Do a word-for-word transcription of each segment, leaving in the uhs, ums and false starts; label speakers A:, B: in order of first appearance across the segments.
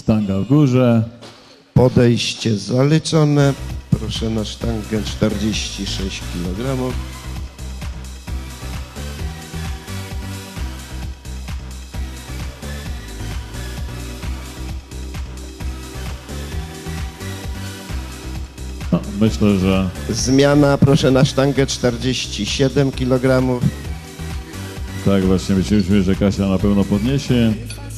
A: Sztanga w górze.
B: Podejście zaliczone. Proszę na sztangę czterdzieści sześć kilogramów.
A: No, myślę, że...
B: Zmiana, proszę na sztangę czterdzieści siedem kilogramów.
A: Tak, właśnie myśleliśmy, że Kasia na pewno podniesie.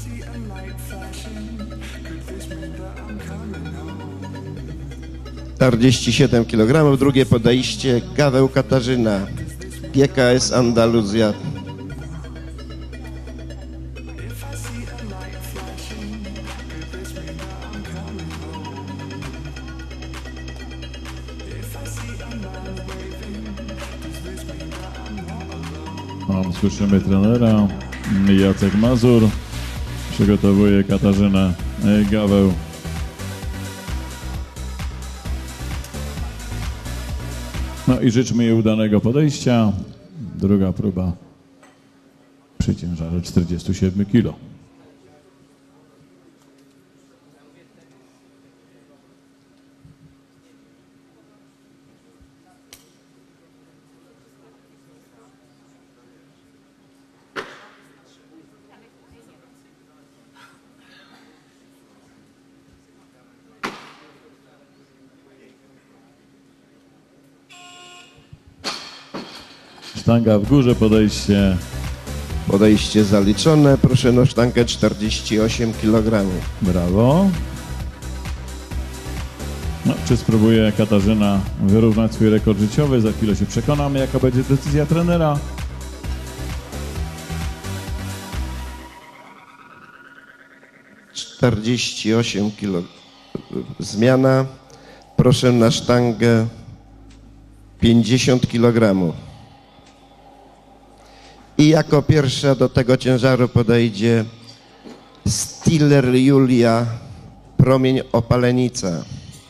B: czterdzieści siedem kilogramów. Drugie podejście, Gaweł Katarzyna, G K S Andaluzja.
A: O, słyszymy trenera. Jacek Mazur przygotowuje Katarzynę Gaweł. No i życzmy jej udanego podejścia. Druga próba przy ciężarze czterdziestu siedmiu kilo. Sztanga w górze, podejście.
B: Podejście zaliczone. Proszę na sztangę czterdzieści osiem kilogramów.
A: Brawo. No, czy spróbuje Katarzyna wyrównać swój rekord życiowy? Za chwilę się przekonamy, jaka będzie decyzja trenera.
B: czterdzieści osiem kilogramów. Zmiana. Proszę na sztangę pięćdziesiąt kilogramów. I jako pierwsza do tego ciężaru podejdzie Stiller Julia, Promień Opalenica.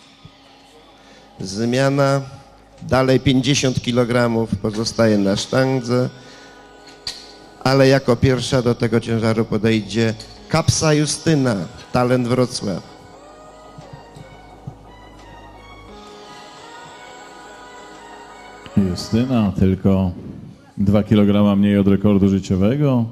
B: Zmiana. Dalej pięćdziesiąt kilogramów pozostaje na sztandze, ale jako pierwsza do tego ciężaru podejdzie Kapsa Justyna, Talent Wrocław.
A: Justyna tylko dwa kilograma mniej od rekordu życiowego.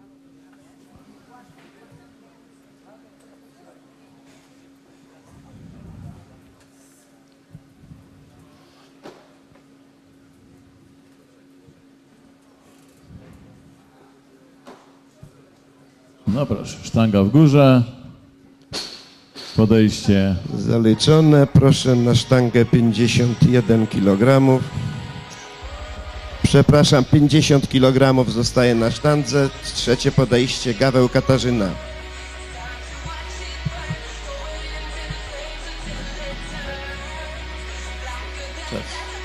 A: No proszę, sztanga w górze. Podejście.
B: Zaliczone. Proszę na sztangę pięćdziesiąt jeden kilogramów. Przepraszam, pięćdziesiąt kilogramów zostaje na sztandze. Trzecie podejście, Gaweł Katarzyna. Czas.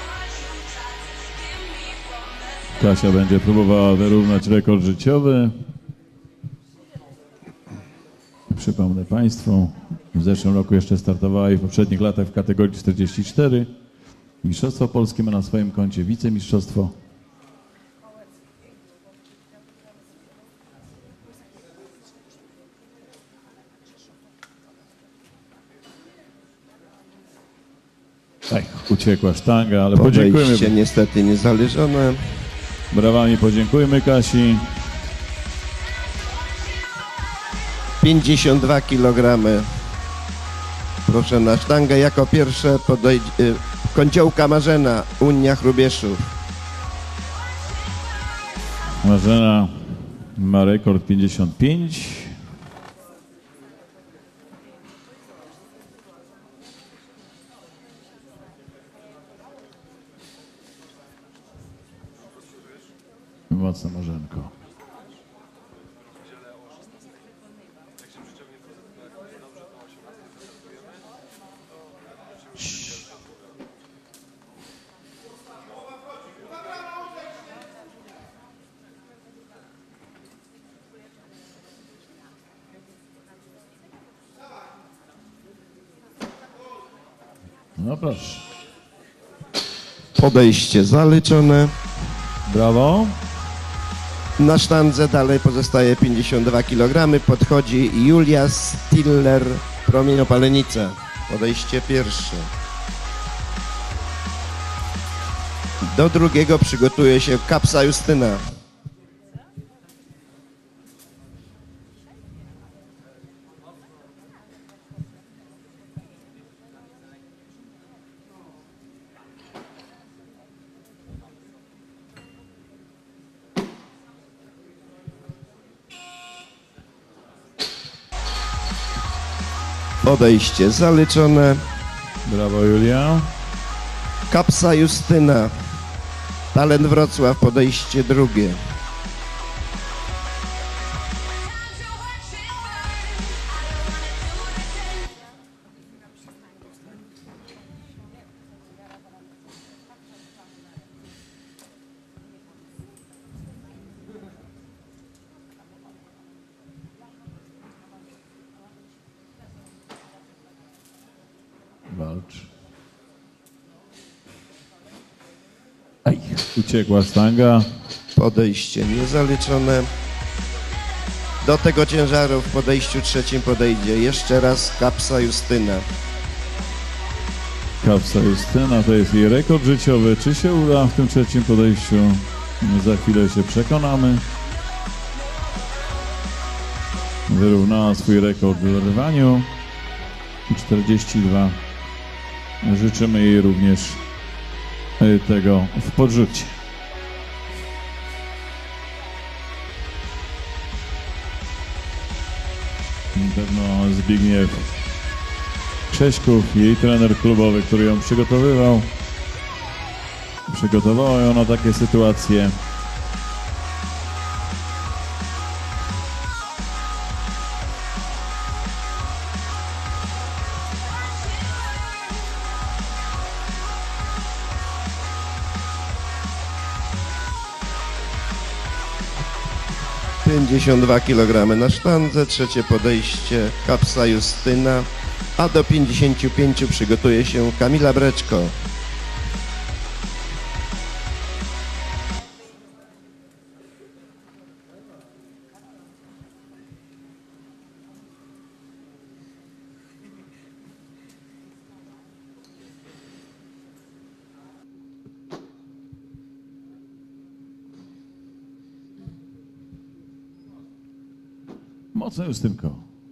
A: Kasia będzie próbowała wyrównać rekord życiowy. Przypomnę Państwu, w zeszłym roku jeszcze startowała i w poprzednich latach w kategorii czterdzieści cztery. Mistrzostwo Polskie ma na swoim koncie wicemistrzostwo. Tak, uciekła sztanga, ale podziękujemy.
B: Podejście niestety niezależone.
A: Brawami podziękujmy Kasi.
B: pięćdziesiąt dwa kilogramy. Proszę na sztangę. Jako pierwsze podejdzie Kąciołka Marzena, Unia Hrubieszów.
A: Marzena ma rekord pięćdziesiąt pięć. Mocno Marzenko. No proszę.
B: Podejście zaliczone.
A: Brawo.
B: Na sztandze dalej pozostaje pięćdziesiąt dwa kilogramy. Podchodzi Julia Stiller, promieniopalenica. Podejście pierwsze. Do drugiego przygotuje się Kapsa Justyna. Podejście zaliczone.
A: Brawo, Julia.
B: Kapsa Justyna. Talent Wrocław, podejście drugie.
A: Walcz. Aj, uciekła sztanga.
B: Podejście niezaliczone. Do tego ciężaru w podejściu trzecim podejdzie jeszcze raz Kapsa Justyna.
A: Kapsa Justyna, to jest jej rekord życiowy. Czy się uda w tym trzecim podejściu? Za chwilę się przekonamy. Wyrównała swój rekord w rwaniu. czterdzieści dwa. Życzymy jej również tego w podrzucie. Na pewno Zbigniew Krześków, jej trener klubowy, który ją przygotowywał. Przygotowała ją na takie sytuacje.
B: pięćdziesiąt dwa kilogramy na sztandze, trzecie podejście Kapsa Justyna, a do pięćdziesięciu pięciu przygotuje się Kamila Breczko.
A: Mocno Justynko.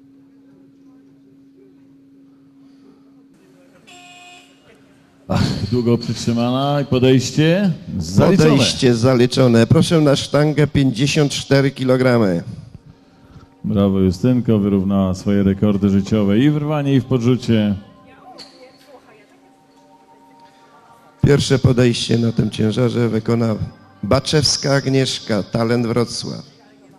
A: Ach, długo przytrzymana i podejście zaliczone.
B: Podejście zaliczone. Proszę na sztangę pięćdziesiąt cztery kilogramy.
A: Brawo Justynko, wyrównała swoje rekordy życiowe i w rwanie, i w podrzucie.
B: Pierwsze podejście na tym ciężarze wykona Baczewska Agnieszka, Talent Wrocław.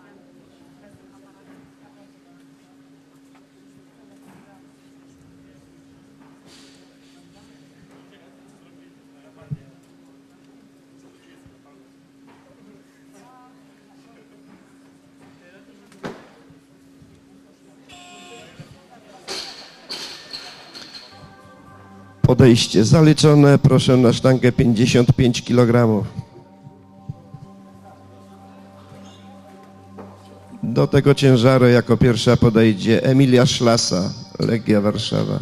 B: Podejście zaliczone. Proszę na sztangę pięćdziesiąt pięć kilogramów. Do tego ciężaru jako pierwsza podejdzie Emilia Szlasa, Legia Warszawa.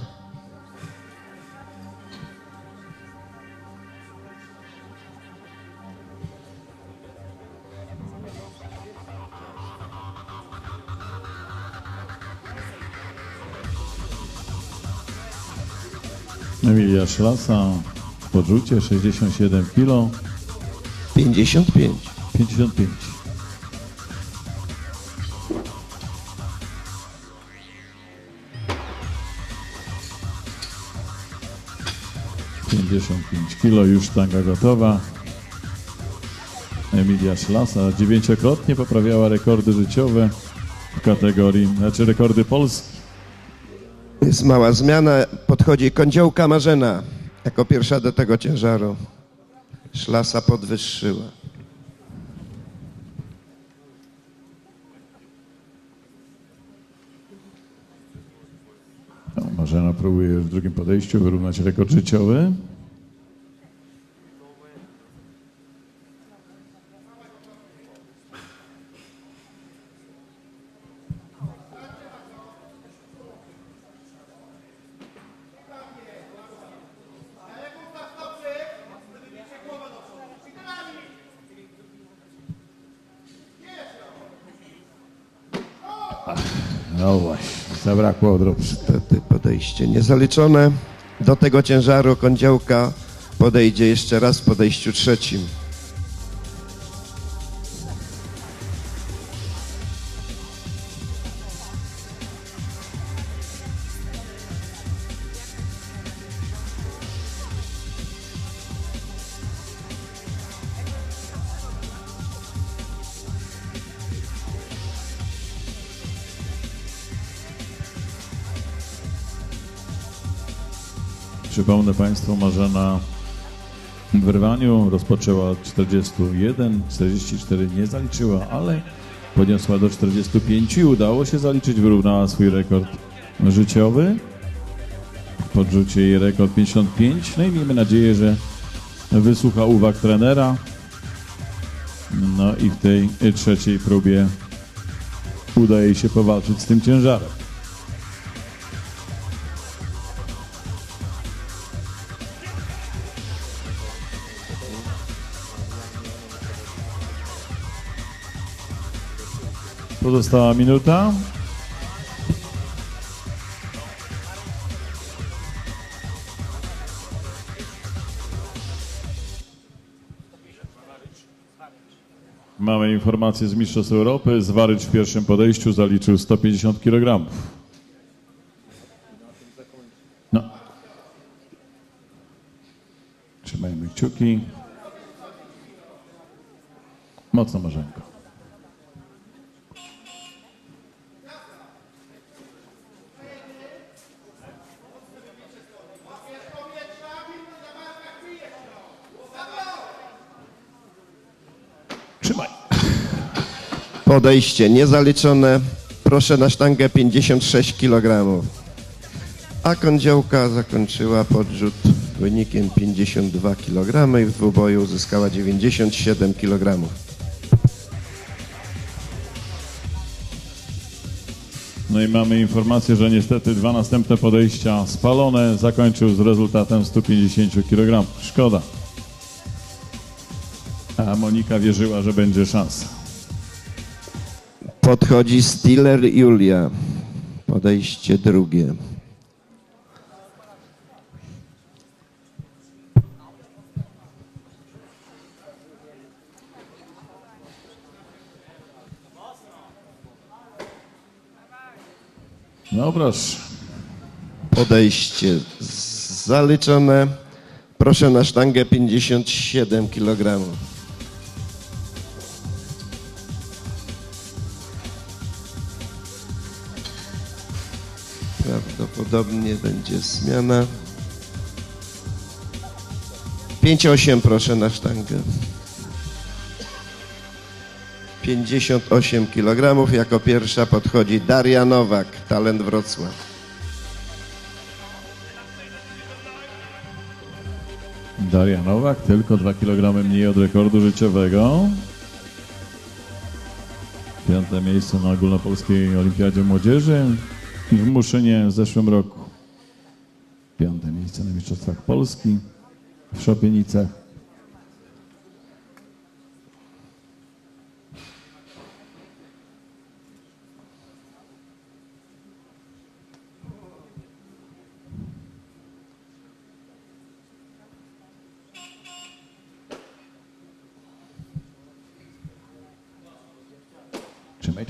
A: Emilia Szlasa w podrzucie sześćdziesiąt siedem kilo.
B: pięćdziesiąt pięć.
A: pięćdziesiąt pięć. pięćdziesiąt pięć kilo, już sztanga gotowa. Emilia Szlasa dziewięciokrotnie poprawiała rekordy życiowe w kategorii, znaczy rekordy Polski.
B: Jest mała zmiana. Podchodzi Kądziołka Marzena jako pierwsza do tego ciężaru. Szlasa podwyższyła.
A: No, Marzena próbuje w drugim podejściu wyrównać rekord życiowy. No właśnie, zabrakło odrobu.
B: Niestety podejście niezaliczone. Do tego ciężaru kądziołka podejdzie jeszcze raz w podejściu trzecim.
A: Przypomnę Państwu, Marzena w wyrwaniu rozpoczęła od czterdziestu jeden, czterdzieści cztery nie zaliczyła, ale podniosła do czterdziestu pięciu i udało się zaliczyć, wyrównała swój rekord życiowy. W podrzucie jej rekord pięćdziesiąt pięć, no i miejmy nadzieję, że wysłucha uwag trenera. No i w tej trzeciej próbie uda jej się powalczyć z tym ciężarem. Pozostała minuta. Mamy informację z Mistrzostw Europy. Zwarycz w pierwszym podejściu zaliczył sto pięćdziesiąt kilogramów. No. Trzymajmy kciuki. Mocno, Marzenko. Trzymaj.
B: Podejście niezaliczone. Proszę na sztangę pięćdziesiąt sześć kilogramów. A kądziołka zakończyła podrzut wynikiem pięćdziesiąt dwa kilogramy i w dwuboju uzyskała dziewięćdziesiąt siedem kilogramów.
A: No i mamy informację, że niestety dwa następne podejścia spalone. Zakończył z rezultatem stu pięćdziesięciu kilogramów. Szkoda. A Monika wierzyła, że będzie szansa.
B: Podchodzi Stiller Julia. Podejście drugie.
A: No proszę.
B: Podejście zaliczone. Proszę na sztangę pięćdziesiąt siedem kilogramów. Prawdopodobnie będzie zmiana. pięć osiem proszę na sztangę. pięćdziesiąt osiem kilogramów. Jako pierwsza podchodzi Daria Nowak, Talent Wrocław.
A: Daria Nowak, tylko dwa kilogramy mniej od rekordu życiowego. Piąte miejsce na ogólnopolskiej olimpiadzie młodzieży w Muszynie w zeszłym roku. Piąte miejsce na Mistrzostwach Polski w Szopienicach. Trzymaj.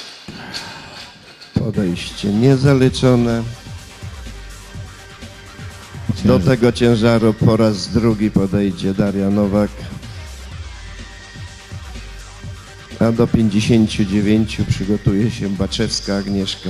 B: Podejście niezaliczone. Do tego ciężaru po raz drugi podejdzie Daria Nowak. A do pięćdziesięciu dziewięciu przygotuje się Baczewska Agnieszka.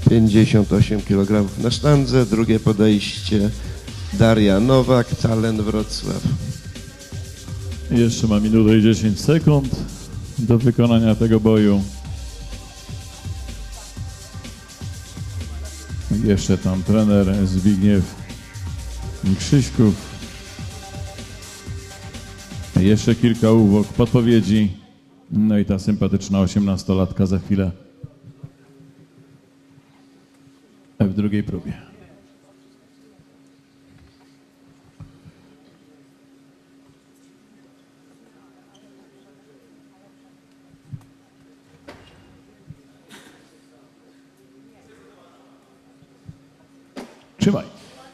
B: pięćdziesiąt osiem kilogramów na sztandze. Drugie podejście Daria Nowak, Talent Wrocław.
A: Jeszcze ma minutę i dziesięć sekund do wykonania tego boju. Jeszcze tam trener Zbigniew Krzyśków. Jeszcze kilka uwag, podpowiedzi. No i ta sympatyczna osiemnastolatka za chwilę w drugiej próbie. Trzymaj.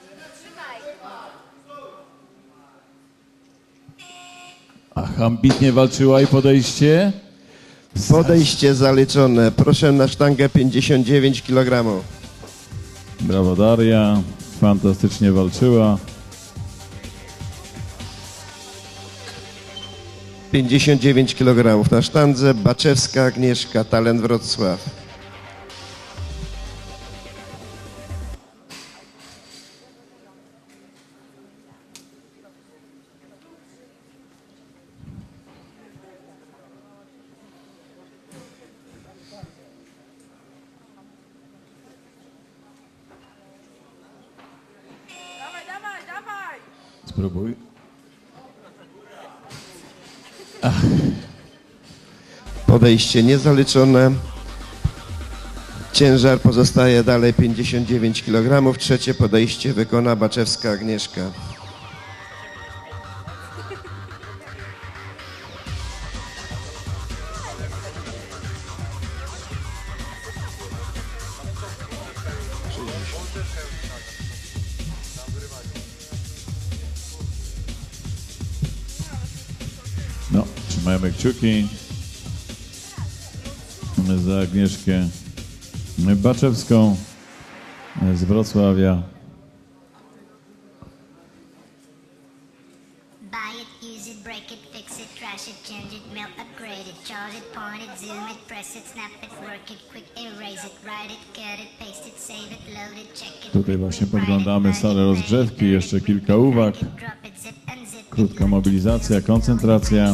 A: Ach, ambitnie walczyła i podejście.
B: Podejście zaliczone. Proszę na sztangę pięćdziesiąt dziewięć kilogramów.
A: Brawo Daria, fantastycznie walczyła.
B: pięćdziesiąt dziewięć kilogramów na sztandze. Baczewska Agnieszka, Talent Wrocław.
A: Spróbuj.
B: Podejście niezaliczone. Ciężar pozostaje dalej pięćdziesiąt dziewięć kilogramów. Trzecie podejście wykona Baczewska Agnieszka.
A: No, trzymajmy kciuki za Agnieszkę Baczewską z Wrocławia.
C: Buy it, use it, break it, fix it, trash it, change it, melt, upgrade it, charge it, point it, zoom it, press it, snap it, work it, quick erase it, write it, cut it, paste it, save it, load it, check it.
A: Tutaj właśnie podglądamy salę rozgrzewki, jeszcze kilka uwag. Krótka mobilizacja, koncentracja.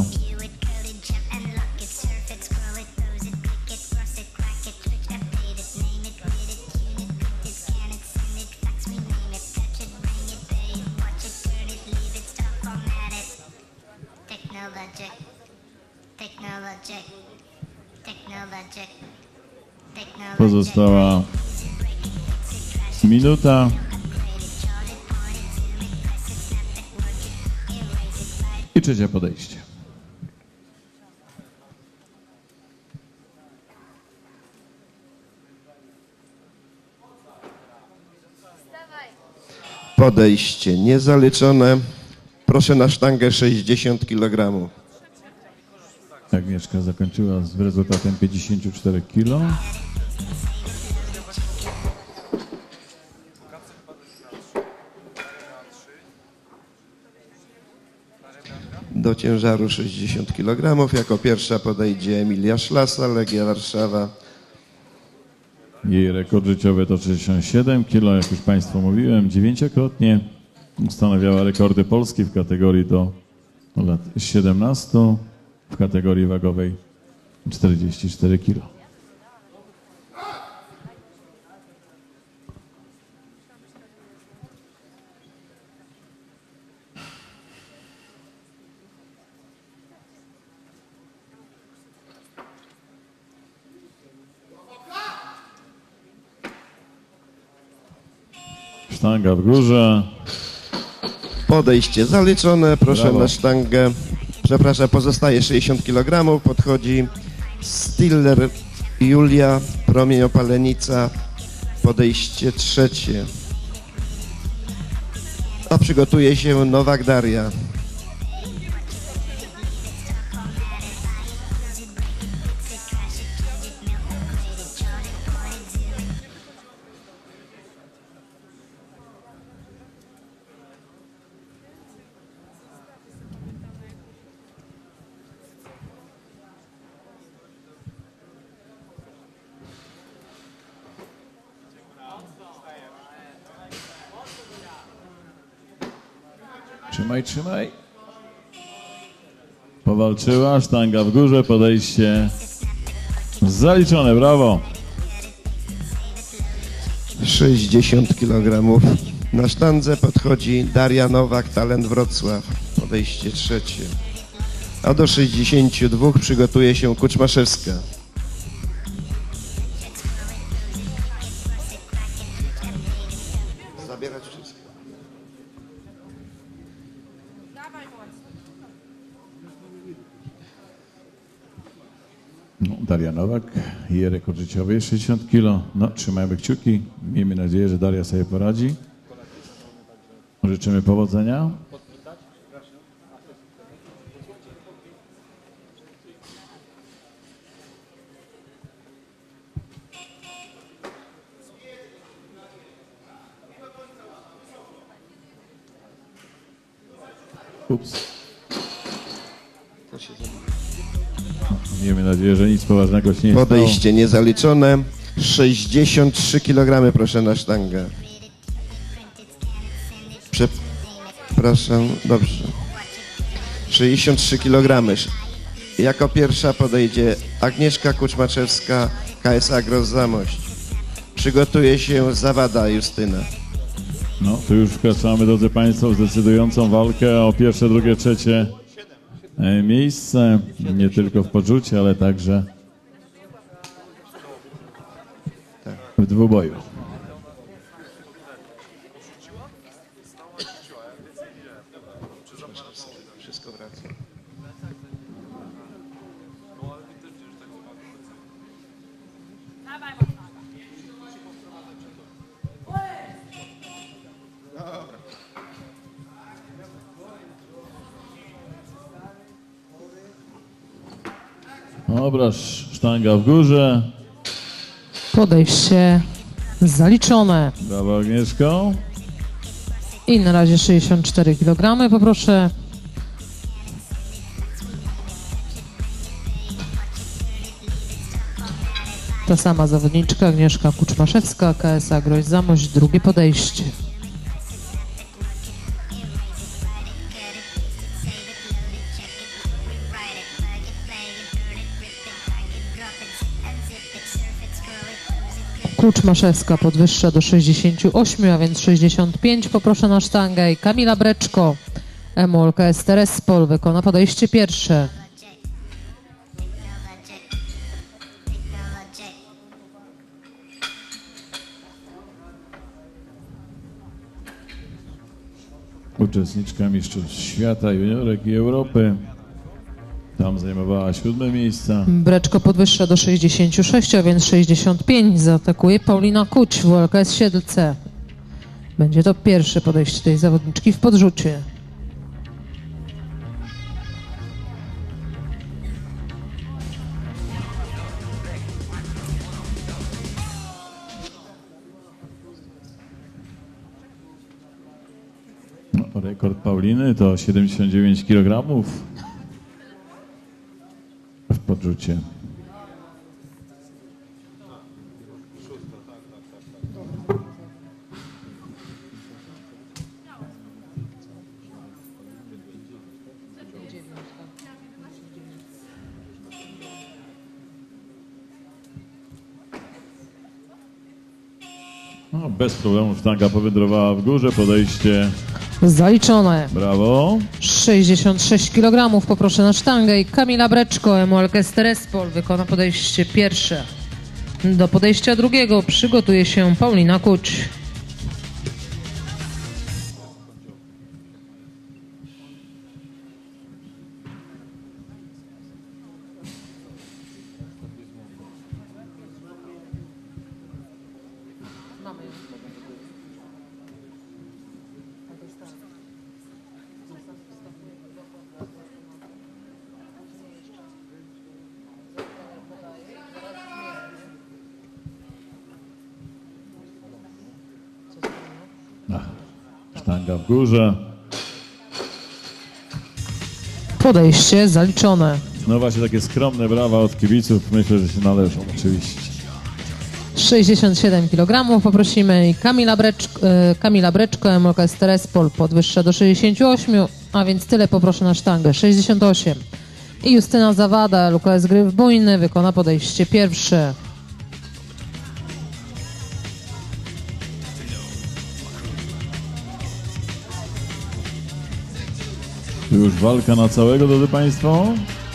A: Pozostała minuta. I trzecie podejście.
B: Podejście niezaliczone. Proszę na sztangę sześćdziesiąt kilogramów.
A: Agnieszka zakończyła z rezultatem pięćdziesiąt cztery kilo.
B: Do ciężaru sześćdziesiąt kilogramów. Jako pierwsza podejdzie Emilia Szlasa, Legia Warszawa.
A: Jej rekord życiowy to sześćdziesiąt siedem kilo, jak już Państwu mówiłem, dziewięciokrotnie ustanawiała rekordy Polski w kategorii do lat siedemnastu, w kategorii wagowej czterdzieści cztery kilo. Sztanga w górze.
B: Podejście zaliczone. Proszę
A: Brawo.
B: na sztangę. Przepraszam, pozostaje sześćdziesiąt kilogramów. Podchodzi Stiller Julia, Promień Opalenica. Podejście trzecie. A przygotuje się Nowak Daria.
A: Trzymaj, trzymaj. Powalczyła, sztanga w górze, podejście zaliczone, brawo.
B: sześćdziesiąt kilogramów. Na sztandze podchodzi Daria Nowak, Talent Wrocław, podejście trzecie. A do sześćdziesięciu dwóch przygotuje się Kuczmaszewska. Zabierać wszystko.
A: No, Daria Nowak, jej rekord życiowy jest sześćdziesiąt kilo. No, trzymajmy kciuki. Miejmy nadzieję, że Daria sobie poradzi. Życzymy powodzenia. Ups. Miejmy nadzieję, że nic poważnego się nie stało.
B: Podejście niezaliczone. sześćdziesiąt trzy kilogramy, proszę, na sztangę. Przepraszam, dobrze. sześćdziesiąt trzy kilogramy. Jako pierwsza podejdzie Agnieszka Kuczmaczewska, K S Agro Zamość. Przygotuje się Zawada Justyna.
A: No, tu już wkraczamy, drodzy Państwo, w zdecydującą walkę o pierwsze, drugie, trzecie e, miejsce. Nie tylko w podrzucie, ale także w dwuboju.
B: Wszystko wraca.
A: Dobra, sztanga w górze.
D: Podejście zaliczone.
A: Brawo, Agnieszko.
D: I na razie sześćdziesiąt cztery kilogramy, poproszę. Ta sama zawodniczka, Agnieszka Kuczmaszewska, K S Agro Zamość, drugie podejście. Kuczmaszewska podwyższa do sześćdziesięciu ośmiu, a więc sześćdziesiąt pięć. Poproszę na sztangę. I Kamila Breczko, M O L K S Terespol, wykona podejście pierwsze.
A: Uczestniczka Mistrzostw Świata, Juniorek i Europy. Tam zajmowała siódme miejsca.
D: Breczko podwyższa do sześćdziesięciu sześciu, a więc sześćdziesiąt pięć. Zaatakuje Paulina Kuć, W L K S Siedlce. Będzie to pierwsze podejście tej zawodniczki w podrzucie.
A: No, rekord Pauliny to siedemdziesiąt dziewięć kilogramów w podrzucie. No, bez problemu sztanga powędrowała w górze, podejście
D: Zaliczone.
A: brawo.
D: sześćdziesiąt sześć kilogramów, poproszę na sztangę. I Kamila Breczko, M O L K S Terespol, wykona podejście pierwsze. Do podejścia drugiego przygotuje się Paulina Kuć.
A: Ach, sztanga w górze.
D: Podejście zaliczone.
A: No właśnie takie skromne brawa od kibiców, myślę, że się należą oczywiście.
D: sześćdziesiąt siedem kilogramów poprosimy i Kamila Breczko, e, Kamila Breczko, M L K S Terespol podwyższa do sześćdziesięciu ośmiu, a więc tyle poproszę na sztangę, sześćdziesiąt osiem. I Justyna Zawada, L K S Gryf Bujny, wykona podejście pierwsze.
A: Tu już walka na całego, drodzy Państwo.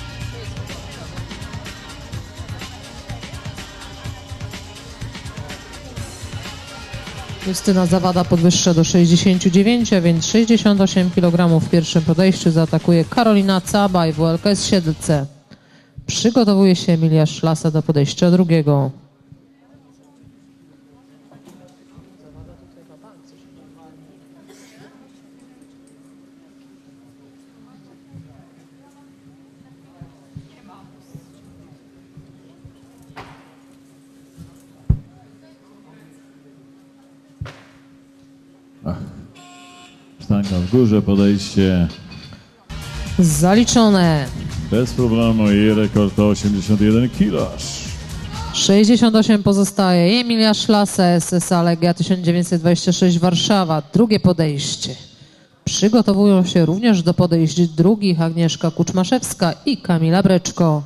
D: Justyna Zawada podwyższa do sześćdziesięciu dziewięciu, a więc sześćdziesiąt osiem kilogramów w pierwszym podejściu zaatakuje Karolina Cabaj, W L K S Siedlce. Przygotowuje się Emilia Szlasa do podejścia drugiego.
A: Ach. Sztanga w górze, podejście
D: Zaliczone.
A: bez problemu i rekord to osiemdziesiąt jeden kilo.
D: sześćdziesiąt osiem pozostaje. Emilia Szlasa, S S A Legia tysiąc dziewięćset dwadzieścia sześć Warszawa. Drugie podejście. Przygotowują się również do podejść drugich Agnieszka Kuczmaszewska i Kamila Breczko.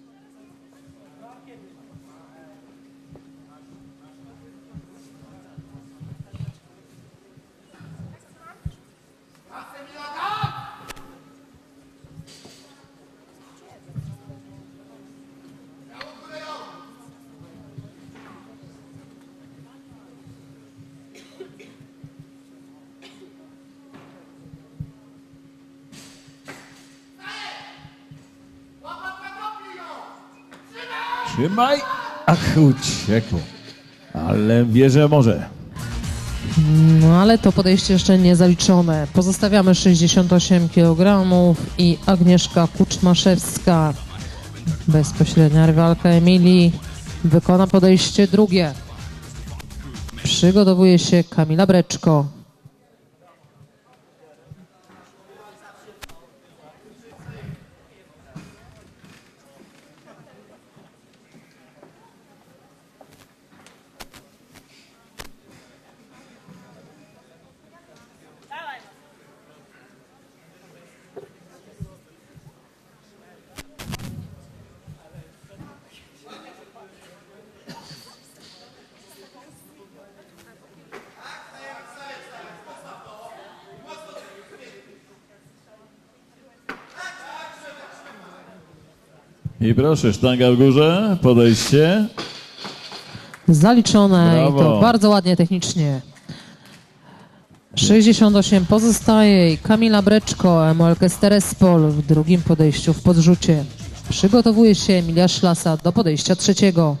A: Trzymaj! Ach, uciekło. Ale wie, że może.
D: No ale to podejście jeszcze nie zaliczone. Pozostawiamy sześćdziesiąt osiem kilogramów i Agnieszka Kuczmaszewska, bezpośrednia rywalka Emilii, wykona podejście drugie. Przygotowuje się Kamila Breczko.
A: I proszę, sztanga w górze, podejście.
D: Zaliczone.
A: Brawo.
D: I to bardzo ładnie technicznie. sześćdziesiąt osiem pozostaje i Kamila Breczko, M L K S Terespol w drugim podejściu w podrzucie. Przygotowuje się Emilia Szlasa do podejścia trzeciego.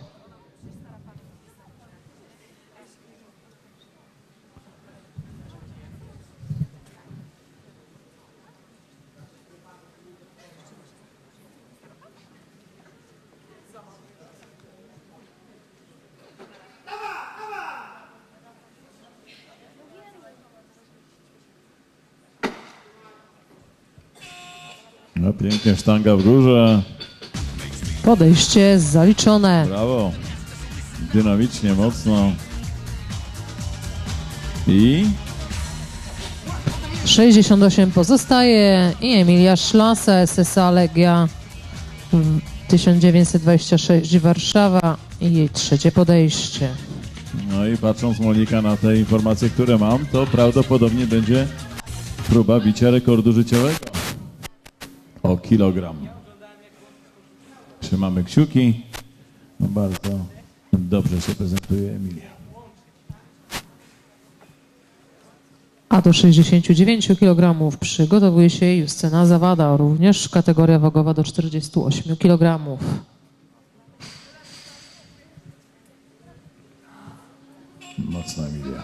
A: No pięknie, sztanga w górze.
D: Podejście zaliczone.
A: Brawo. Dynamicznie, mocno. I
D: sześćdziesiąt osiem pozostaje i Emilia Szlasa, S S A Legia tysiąc dziewięćset dwadzieścia sześć Warszawa i jej trzecie podejście.
A: no i patrząc, Monika, na te informacje, które mam, to prawdopodobnie będzie próba bicia rekordu życiowego o kilogram. Trzymamy kciuki. No bardzo dobrze się prezentuje Emilia.
D: A do sześćdziesięciu dziewięciu kilogramów przygotowuje się Justyna Zawada, również kategoria wagowa do czterdziestu ośmiu kilogramów.
A: Mocna Emilia.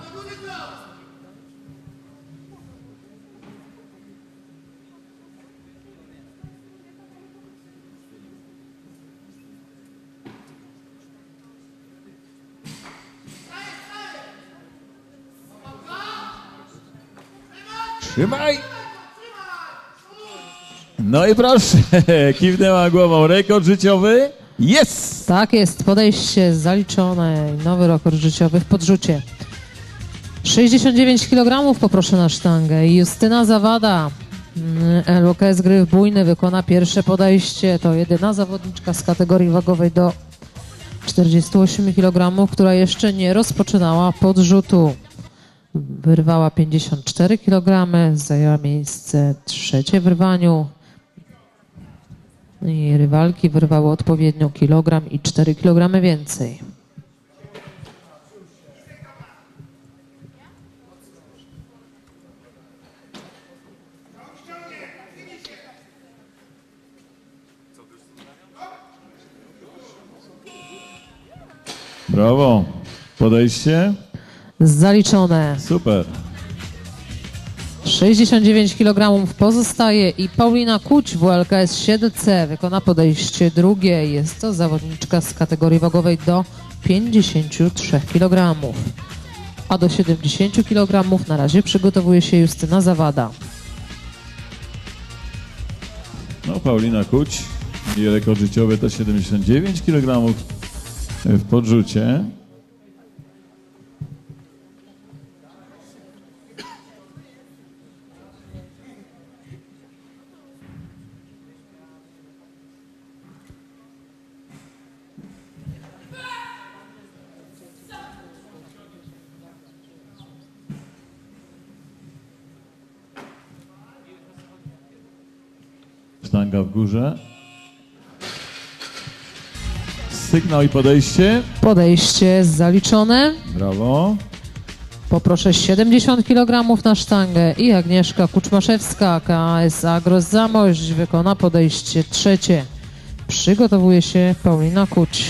A: Trzymaj! No i proszę, kiwnęła głową. Rekord życiowy Jest!
D: Tak jest, podejście zaliczone. Nowy rekord życiowy w podrzucie. sześćdziesiąt dziewięć kilogramów poproszę na sztangę. Justyna Zawada, L W K S Gryf Bujny, wykona pierwsze podejście. To jedyna zawodniczka z kategorii wagowej do czterdziestu ośmiu kilogramów, która jeszcze nie rozpoczynała podrzutu. Wyrwała pięćdziesiąt cztery kilogramy, zajęła miejsce trzecie w rwaniu. I rywalki wyrwały odpowiednio kilogram i cztery kilogramy więcej.
A: Brawo. Podejście.
D: Zaliczone.
A: Super.
D: sześćdziesiąt dziewięć kilogramów pozostaje i Paulina Kuć w L K S Siedlce wykona podejście drugie. Jest to zawodniczka z kategorii wagowej do pięćdziesięciu trzech kilogramów. A do siedemdziesięciu kilogramów na razie przygotowuje się Justyna Zawada.
A: No, Paulina Kuć. Jej rekord życiowy to siedemdziesiąt dziewięć kilogramów w podrzucie. Sztanga w górze. Sygnał i podejście.
D: Podejście zaliczone.
A: Brawo.
D: Poproszę siedemdziesiąt kilogramów na sztangę i Agnieszka Kuczmaszewska, K S Agros Zamość, wykona podejście trzecie. Przygotowuje się Paulina Kuć.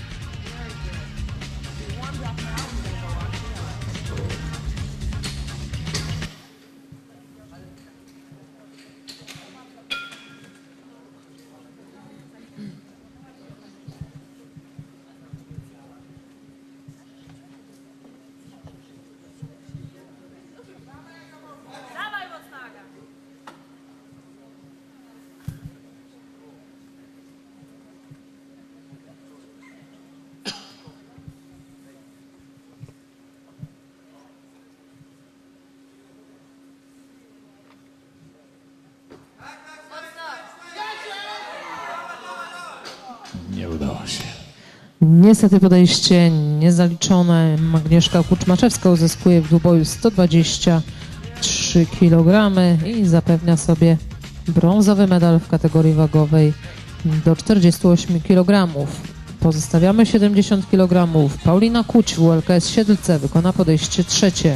A: Nie udało się.
D: Niestety podejście niezaliczone. Agnieszka Kuczmaczewska uzyskuje w dwuboju sto dwadzieścia trzy kilogramy i zapewnia sobie brązowy medal w kategorii wagowej do czterdziestu ośmiu kilogramów. Pozostawiamy siedemdziesiąt kilogramów. Paulina Kuć w L K S Siedlce wykona podejście trzecie.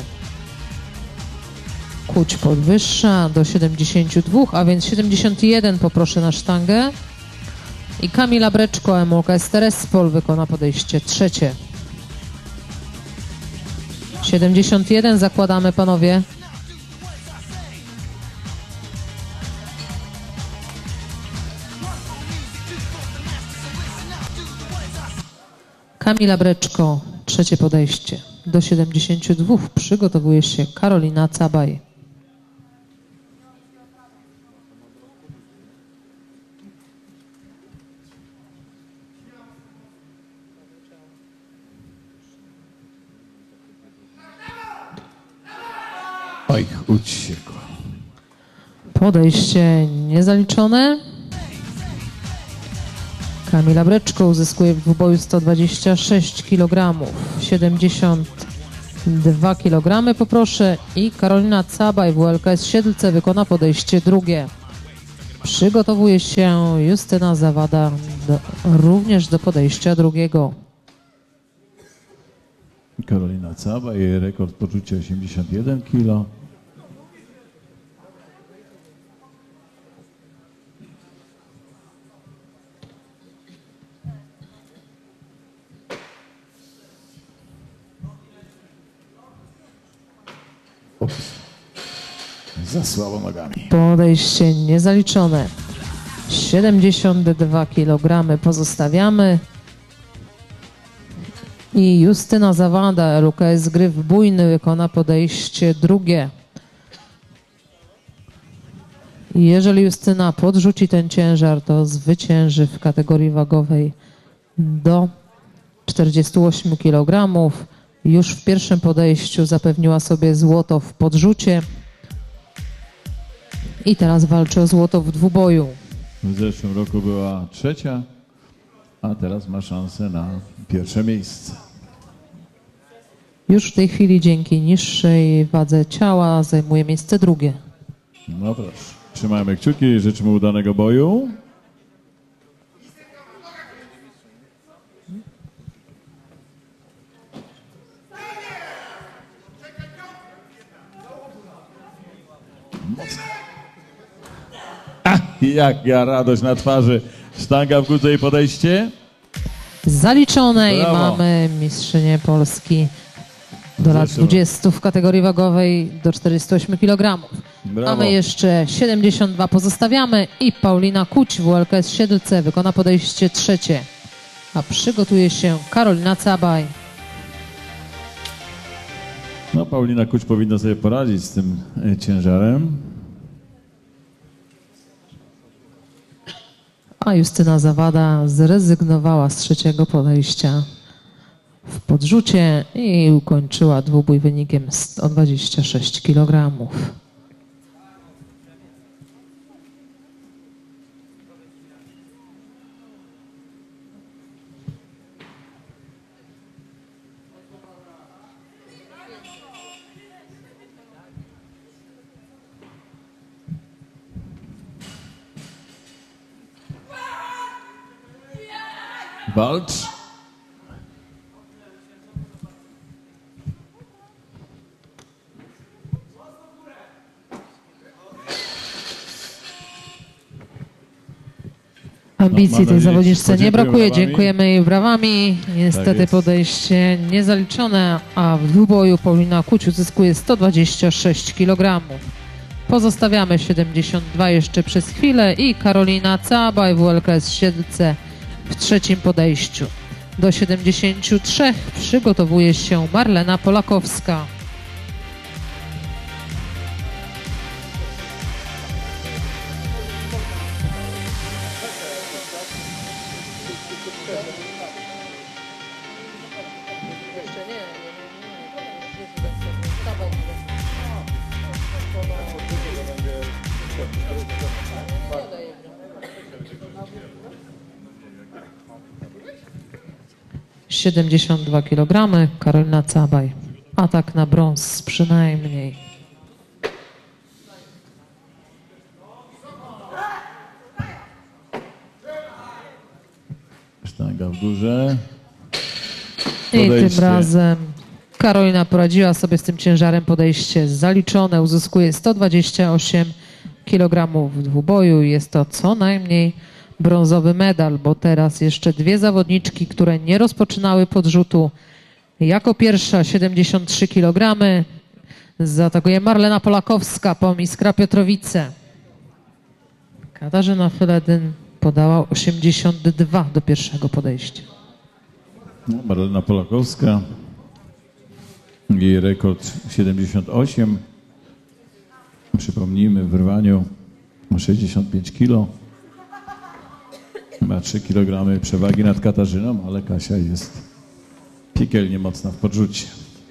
D: Kuć podwyższa do siedemdziesięciu dwóch, a więc siedemdziesiąt jeden poproszę na sztangę. I Kamila Breczko, M L K S Terespol, wykona podejście trzecie. siedemdziesiąt jeden zakładamy, panowie. Kamila Breczko, trzecie podejście. Do siedemdziesięciu dwóch przygotowuje się Karolina Cabaj.
A: Oj, uciekło.
D: Podejście niezaliczone. Kamila Breczko uzyskuje w dwuboju sto dwadzieścia sześć kilogramów. siedemdziesiąt dwa kilogramy poproszę i Karolina Cabaj w L K S Siedlce wykona podejście drugie. Przygotowuje się Justyna Zawada do, również do podejścia drugiego.
A: Karolina Caba, jej rekord podrzucia osiemdziesiąt jeden kilo. Ups. Za słabo nogami.
D: Podejście niezaliczone. siedemdziesiąt dwa kilogramy pozostawiamy. I Justyna Zawada, L K S Gryf Bujny, wykona podejście drugie. I jeżeli Justyna podrzuci ten ciężar, to zwycięży w kategorii wagowej do czterdziestu ośmiu kilogramów. Już w pierwszym podejściu zapewniła sobie złoto w podrzucie i teraz walczy o złoto w dwuboju.
A: W zeszłym roku była trzecia, a teraz ma szansę na pierwsze miejsce.
D: Już w tej chwili dzięki niższej wadze ciała zajmuje miejsce drugie.
A: No proszę, trzymajmy kciuki i życzymy udanego boju. A, jaka radość na twarzy. Sztanga w górze i podejście.
D: Zaliczone i
A: Brawo.
D: mamy mistrzynię Polski do lat
A: Zresztą.
D: dwudziestu w kategorii wagowej do czterdziestu ośmiu kilogramów.
A: Brawo.
D: Mamy jeszcze siedemdziesiąt dwa, pozostawiamy i Paulina Kuć w U L K S Siedlce wykona podejście trzecie, a przygotuje się Karolina Cabaj.
A: No, Paulina Kuć powinna sobie poradzić z tym e, ciężarem.
D: A Justyna Zawada zrezygnowała z trzeciego podejścia w podrzucie i ukończyła dwubój wynikiem sto dwadzieścia sześć kilogramów.
A: Walcz.
D: Ambicji
A: No, mam
D: tej
A: nadzieję,
D: zawodniczce nie
A: podziękujemy
D: brakuje.
A: brawami.
D: Dziękujemy jej brawami. Niestety
A: jest.
D: podejście niezaliczone, a w dwuboju Paulina Kuć uzyskuje sto dwadzieścia sześć kilogramów. Pozostawiamy siedemdziesiąt dwa jeszcze przez chwilę i Karolina Cabaj w U L K S Siedlce w trzecim podejściu. Do siedemdziesięciu trzech przygotowuje się Marlena Polakowska. siedemdziesiąt dwa kilogramy, Karolina Cabaj. Atak na brąz przynajmniej.
A: Sztanga w górze.
D: I tym
A: Podejście.
D: razem Karolina poradziła sobie z tym ciężarem. Podejście zaliczone. Uzyskuje sto dwadzieścia osiem kilogramów w dwuboju. Jest to co najmniej brązowy medal, bo teraz jeszcze dwie zawodniczki, które nie rozpoczynały podrzutu. Jako pierwsza siedemdziesiąt trzy kilogramy zaatakuje Marlena Polakowska, Pomiskra Piotrowice. Katarzyna Fyledyn podała osiemdziesiąt dwa do pierwszego podejścia.
A: No, Marlena Polakowska. Jej rekord siedemdziesiąt osiem. Przypomnijmy, w rwaniu sześćdziesiąt pięć kilo. Ma trzy kilogramy przewagi nad Katarzyną, ale Kasia jest piekielnie mocna w podrzucie.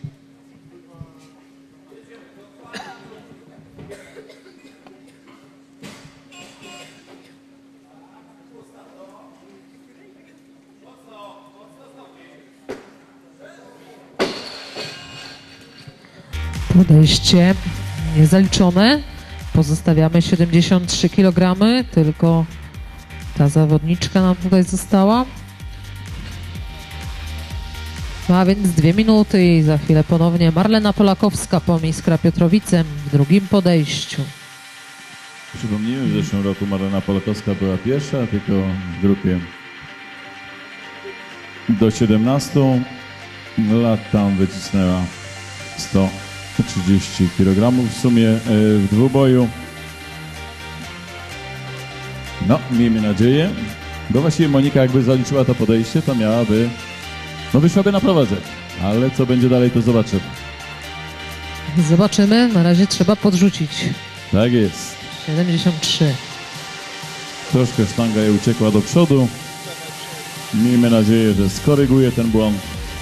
D: Podejście niezaliczone. Pozostawiamy siedemdziesiąt trzy kilogramy, tylko ta zawodniczka nam tutaj została. A więc dwie minuty i za chwilę ponownie Marlena Polakowska, Pomiskra Piotrowicem w drugim podejściu.
A: Przypomnijmy, w zeszłym roku Marlena Polakowska była pierwsza, tylko w grupie do siedemnastu lat tam wycisnęła sto trzydzieści kilogramów w sumie w dwuboju. No, miejmy nadzieję, bo właściwie Monika jakby zaliczyła to podejście, to miałaby, no wyszłaby na prowadzenie, ale co będzie dalej, to zobaczymy.
D: Zobaczymy, na razie trzeba podrzucić.
A: Tak jest.
D: siedemdziesiąt trzy.
A: Troszkę sztanga jej uciekła do przodu. Miejmy nadzieję, że skoryguje ten błąd.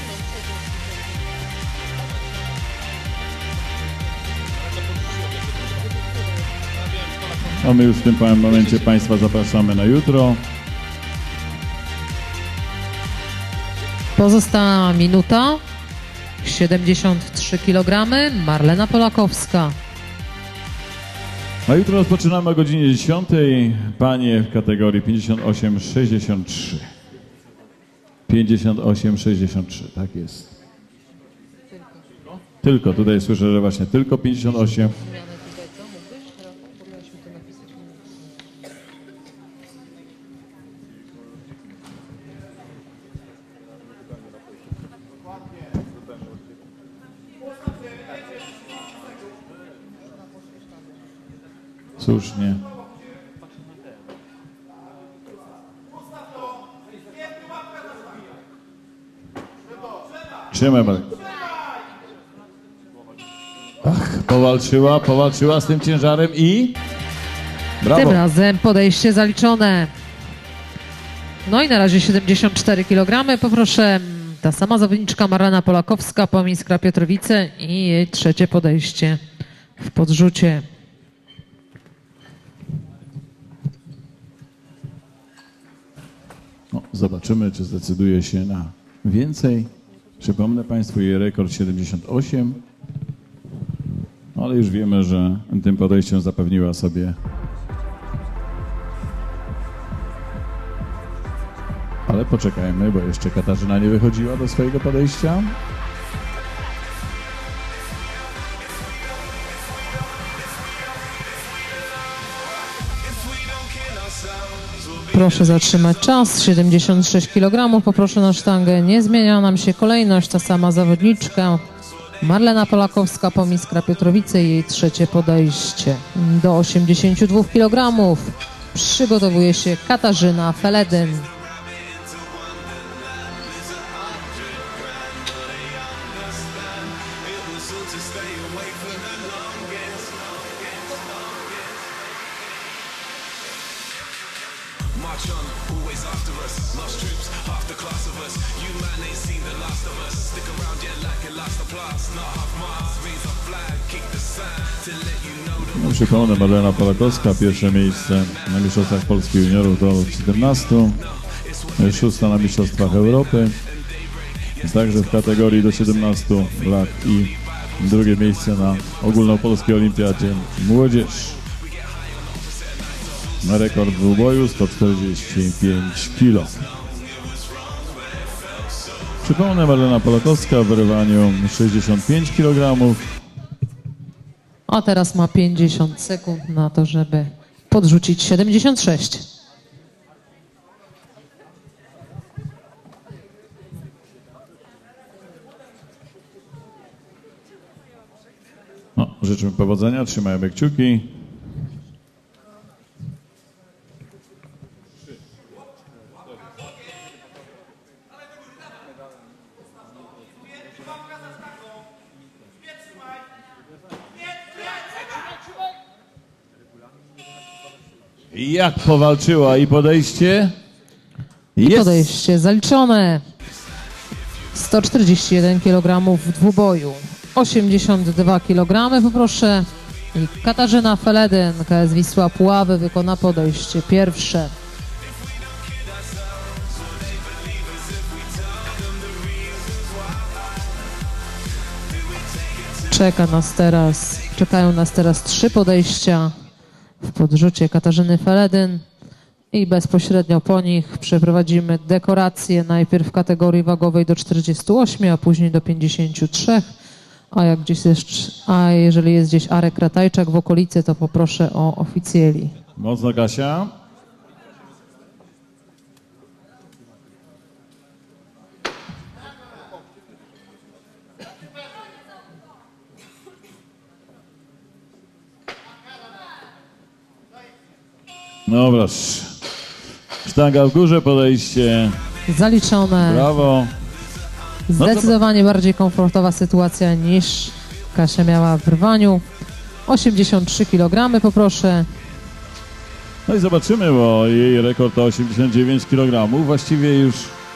A: A my już w tym momencie Państwa zapraszamy na jutro.
D: Pozostała minuta. siedemdziesiąt trzy kilogramy. Marlena Polakowska.
A: A jutro rozpoczynamy o godzinie dziesiątej. Panie w kategorii pięćdziesiąt osiem sześćdziesiąt trzy. pięćdziesiąt osiem sześćdziesiąt trzy, tak jest. Tylko, tutaj słyszę, że właśnie tylko pięćdziesiąt osiem. Słusznie. Trzymaj, Marek. Ach, powalczyła, powalczyła z tym ciężarem i... Brawo.
D: Tym razem podejście zaliczone. No i na razie siedemdziesiąt cztery kilogramy. Poproszę, ta sama zawodniczka Marlena Polakowska, Pomińska Pietrowice i jej trzecie podejście w podrzucie.
A: No, zobaczymy, czy zdecyduje się na więcej. Przypomnę Państwu, jej rekord siedemdziesiąt osiem, ale już wiemy, że tym podejściem zapewniła sobie. Ale poczekajmy, bo jeszcze Katarzyna nie wychodziła do swojego podejścia.
D: Proszę zatrzymać czas. siedemdziesiąt sześć kilogramów. Poproszę na sztangę. Nie zmienia nam się kolejność. Ta sama zawodniczka. Marlena Polakowska, Pomińska Pietrowice i jej trzecie podejście. Do osiemdziesięciu dwóch kilogramów przygotowuje się Katarzyna Feledyn.
A: No, przypomnę, Marlena Polakowska, pierwsze miejsce na Mistrzostwach Polski Juniorów do siedemnastu, szósta na Mistrzostwach Europy, także w kategorii do siedemnastu lat i drugie miejsce na ogólnopolskiej olimpiadzie młodzież. Na rekord dwuboju sto czterdzieści pięć kilo. Przypomnę, Marlena Polakowska w wyrywaniu sześćdziesiąt pięć kilogramów.
D: A teraz ma pięćdziesiąt sekund na to, żeby podrzucić siedemdziesiąt sześć.
A: No, życzymy powodzenia, trzymajmy kciuki. Jak powalczyła i podejście?
D: I
A: Jest.
D: podejście zaliczone. sto czterdzieści jeden kilogramów w dwuboju. osiemdziesiąt dwa kilogramy poproszę. I Katarzyna Feledyn, K S Wisła Puławy, wykona podejście pierwsze. Czeka nas teraz, czekają nas teraz trzy podejścia w podrzucie Katarzyny Feledyn i bezpośrednio po nich przeprowadzimy dekorację najpierw w kategorii wagowej do czterdziestu ośmiu, a później do pięćdziesięciu trzech. A jak gdzieś jest, a jeżeli jest gdzieś Arek Ratajczak w okolicy, to poproszę o oficjeli.
A: Mocno, Kasia. Dobra, sztanga w górze, podejście.
D: Zaliczone.
A: Brawo.
D: Zdecydowanie bardziej komfortowa sytuacja niż Kasia miała w rwaniu. osiemdziesiąt trzy kilogramy poproszę.
A: No i zobaczymy, bo jej rekord to osiemdziesiąt dziewięć kilogramów. Właściwie już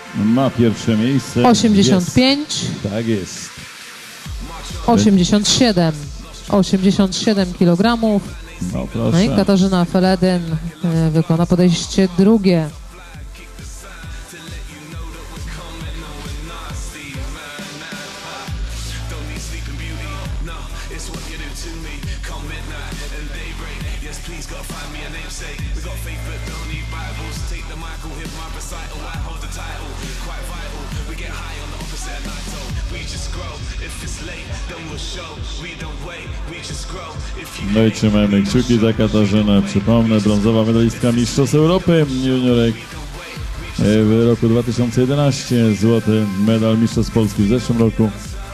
A: ma pierwsze miejsce.
D: osiemdziesiąt pięć,
A: Jest. Tak jest.
D: osiemdziesiąt siedem, osiemdziesiąt siedem kilogramów.
A: No
D: No i
A: proszę.
D: Katarzyna Feledyn e, wykona podejście drugie.
A: No i trzymajmy kciuki za Katarzynę. Przypomnę, brązowa medalistka Mistrzostw Europy juniorek w roku dwa tysiące jedenastym, złoty medal Mistrzostw Polski w zeszłym roku.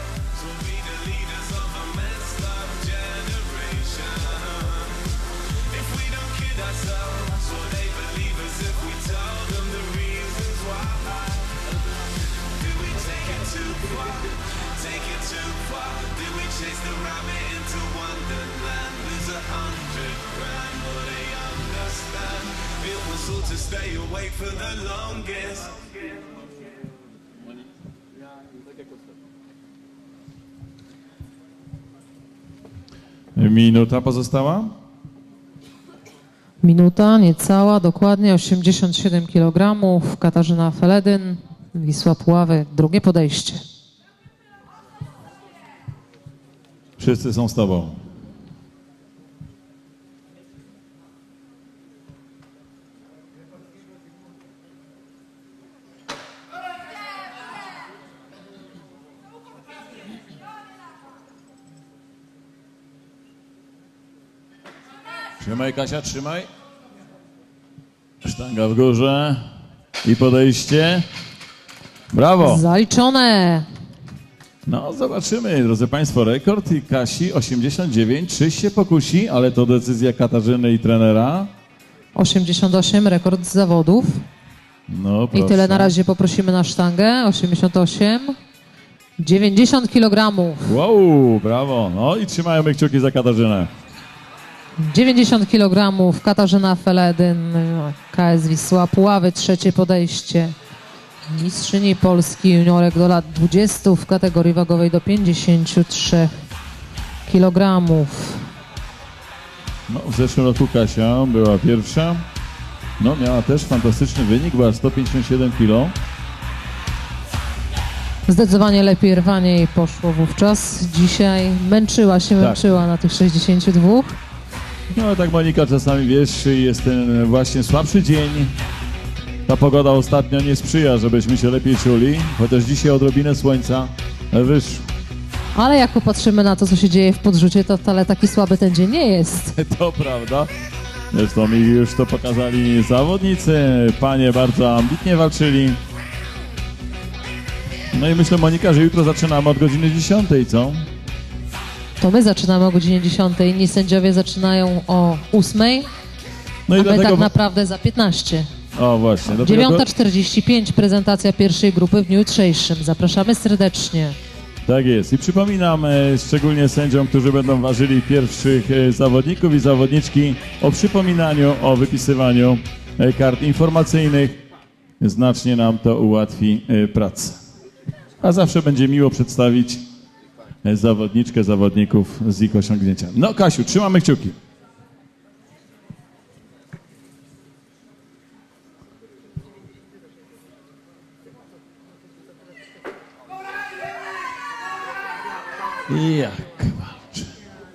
A: Minuta pozostała?
D: Minuta niecała, dokładnie osiemdziesiąt siedem kilogramów. Katarzyna Feledyn, Wisła Puławy, drugie podejście.
A: Wszyscy są z tobą. Trzymaj, Kasia, trzymaj. Sztanga w górze i podejście. Brawo!
D: Zaliczone.
A: No, zobaczymy, drodzy Państwo, rekord i Kasi osiemdziesiąt dziewięć. Czy się pokusi, ale to decyzja Katarzyny i trenera.
D: osiemdziesiąt osiem, rekord z zawodów.
A: No,
D: I
A: proszę.
D: tyle na razie poprosimy na sztangę. osiemdziesiąt osiem, dziewięćdziesiąt kilogramów.
A: Wow, brawo. No i trzymajmy kciuki za Katarzynę.
D: dziewięćdziesiąt kilogramów. Katarzyna Feledyn, K S Wisła Puławy, trzecie podejście. Mistrzyni Polski juniorek do lat dwudziestu w kategorii wagowej do pięćdziesięciu trzech kilogramów.
A: No, w zeszłym roku Kasia była pierwsza. No, miała też fantastyczny wynik, była sto pięćdziesiąt siedem kilo.
D: Zdecydowanie lepiej rwanie jej poszło wówczas. Dzisiaj męczyła się,
A: Tak.
D: męczyła na tych sześćdziesięciu dwóch.
A: No, ale tak, Monika, czasami wiesz, jest ten właśnie słabszy dzień. Ta pogoda ostatnio nie sprzyja, żebyśmy się lepiej czuli, chociaż dzisiaj odrobinę słońca wyszło.
D: Ale jak popatrzymy na to, co się dzieje w podrzucie, to wcale taki słaby ten dzień nie jest.
A: To prawda. Zresztą mi już to pokazali zawodnicy. Panie bardzo ambitnie walczyli. No i myślę, Monika, że jutro zaczynamy od godziny dziesiątej, co?
D: To my zaczynamy o godzinie dziesiątej, inni sędziowie zaczynają o ósmej,
A: No
D: a
A: i
D: my
A: dlatego...
D: tak naprawdę za piętnaście.
A: O, właśnie. dlatego-
D: dziewiąta czterdzieści pięć, prezentacja pierwszej grupy w dniu jutrzejszym. Zapraszamy serdecznie.
A: Tak jest. I przypominam e, szczególnie sędziom, którzy będą ważyli pierwszych e, zawodników i zawodniczki o przypominaniu, o wypisywaniu e, kart informacyjnych. Znacznie nam to ułatwi e, pracę. A zawsze będzie miło przedstawić e, zawodniczkę, zawodników z ich osiągnięciami. No, Kasiu, trzymamy kciuki. Jak walczy.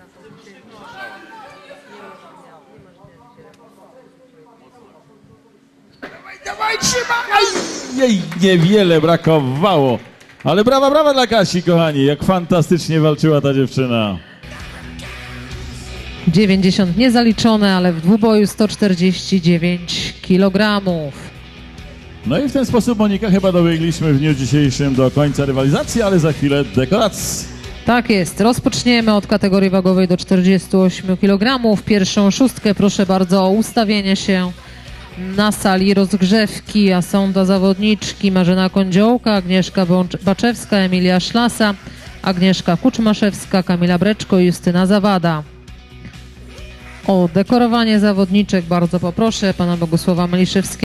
A: Dawaj, dawaj, trzymaj! Jej, niewiele brakowało. Ale brawa, brawa dla Kasi, kochani. Jak fantastycznie walczyła ta dziewczyna.
D: dziewięćdziesiąt niezaliczone, ale w dwuboju sto czterdzieści dziewięć kilogramów.
A: No i w ten sposób, Monika, chyba dobiegliśmy w dniu dzisiejszym do końca rywalizacji, ale za chwilę dekoracji.
D: Tak jest. Rozpoczniemy od kategorii wagowej do czterdziestu ośmiu kilogramów. Pierwszą szóstkę proszę bardzo o ustawienie się na sali rozgrzewki, a są to zawodniczki Marzena Kądziołka, Agnieszka Bącz- Baczewska, Emilia Szlasa, Agnieszka Kuczmaszewska, Kamila Breczko i Justyna Zawada. O dekorowanie zawodniczek bardzo poproszę pana Bogusława Meliszewskiego.